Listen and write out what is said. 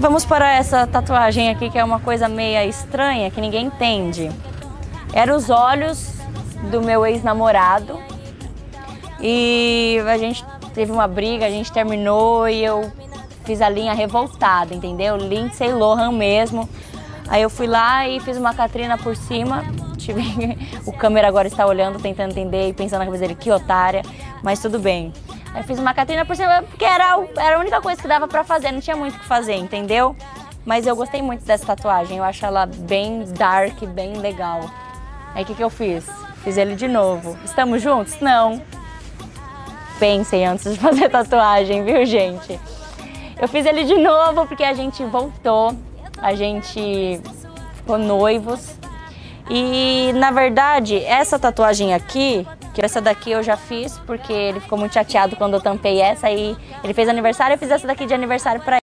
Vamos para essa tatuagem aqui, que é uma coisa meia estranha, que ninguém entende. Eram os olhos do meu ex-namorado e a gente teve uma briga, a gente terminou e eu fiz a linha revoltada, entendeu? Lindsay Lohan mesmo. Aí eu fui lá e fiz uma Catrina por cima. O câmera agora está olhando, tentando entender e pensando na cabeça dele, que otária, mas tudo bem. Aí fiz uma Catrina por cima porque era a única coisa que dava pra fazer, não tinha muito o que fazer, entendeu? Mas eu gostei muito dessa tatuagem, eu acho ela bem dark, bem legal. Aí o que eu fiz? Fiz ele de novo. Estamos juntos? Não. Pensem antes de fazer tatuagem, viu, gente? Eu fiz ele de novo porque a gente voltou, a gente ficou noivos. E, na verdade, essa tatuagem aqui, que essa daqui eu já fiz porque ele ficou muito chateado quando eu tampei essa. E ele fez aniversário, eu fiz essa daqui de aniversário pra ele.